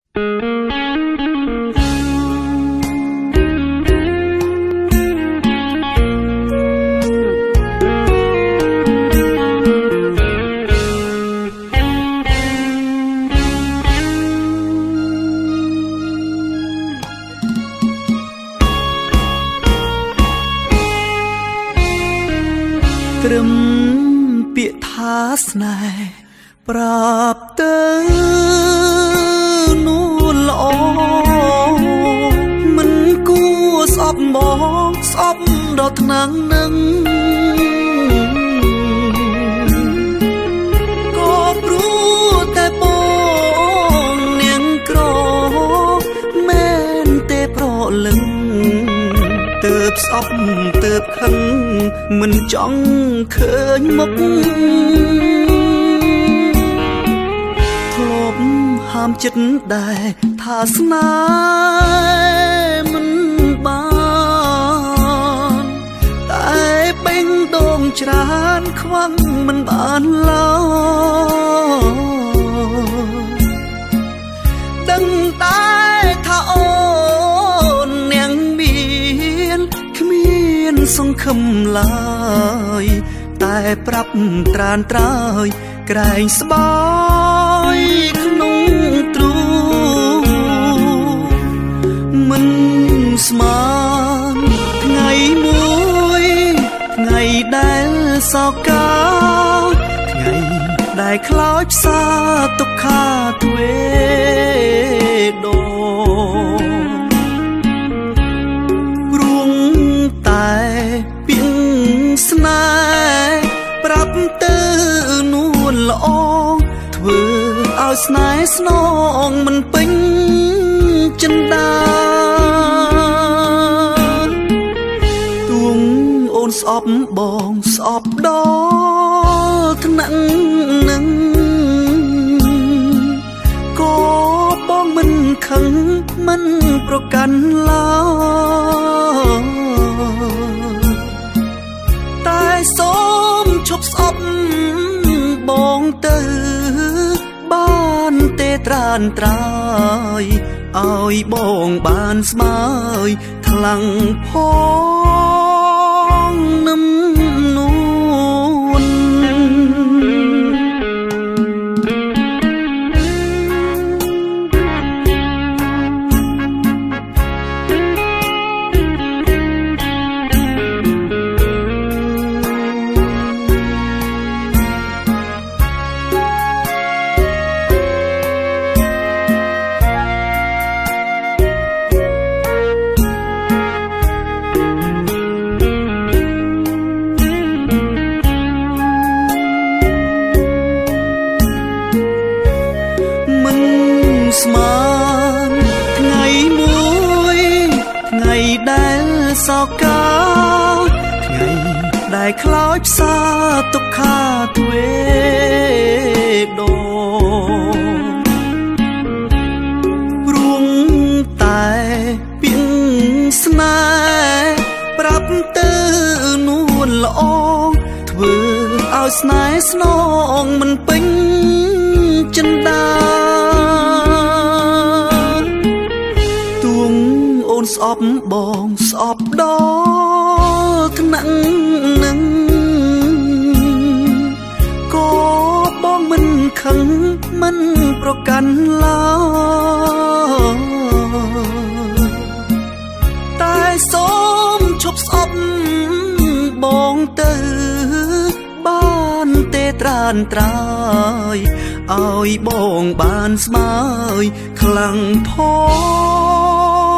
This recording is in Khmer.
ត្រឹមពាក្យថាស្នេហ៍ប្រាប់ទៅនួនល្អមិនគួរស្អប់មកស្អប់ដល់ថ្នាំងនឹងក៏ព្រោះតែបងនាងក្រមែនទេប្រលឹងទើបស្អប់ទើបខឹងមិនចង់ឃើញមុខធ្លាប់ហាមចិត្តដែរថាស្នេហ៍មិនបានតែបេងដូងច្រើនខ្វាំងមិនបានឡើយដឹងតែថាអូននាងមានគ្មានសង្ឃឹមឡើយតែប្រាប់ត្រានត្រើយក្រែងស្បើយក្នុងទ្រូមិនស្មានថ្ងៃមួយថ្ងៃដែលសោកាថ្ងៃដែលខ្លោចផ្សាទុក្ខាទ្វេដងរួងតែពាក្យស្នេហ៍ប្រាប់ទៅនួនល្អធ្វើឲ្យស្នេហ៍ស្នងមិនពេញចិន្តាទួងអូនស្អប់បងស្អប់ដល់ថ្នាក់នឹងក៏បងមិនខឹងមិនប្រកាន់ឡើយតែសូមឈប់ស្អប់បងទៅបានទេត្រានត្រើយឲ្យបងបានស្មើយខ្លាំងផងនឹមនួនស្មានថ្ងៃមួយថ្ងៃដែលសោកាថ្ងៃដែលខ្លោចផ្សាទុក្ខាទ្វេដងរួងតែពាក្យស្នេហ៍ប្រាប់ទៅនួនល្អធ្វើឲ្យស្នេហ៍ស្នងមិនពេញចិន្តាស្អប់បងស្អប់ដល់ថ្នាក់នឹងក៏បងមិនខឹងមិនប្រកាន់ឡើយតែសូមឈប់ស្អប់បងទៅបានទេត្រានត្រើយឲ្យបងបានស្មើយខ្លាំងផង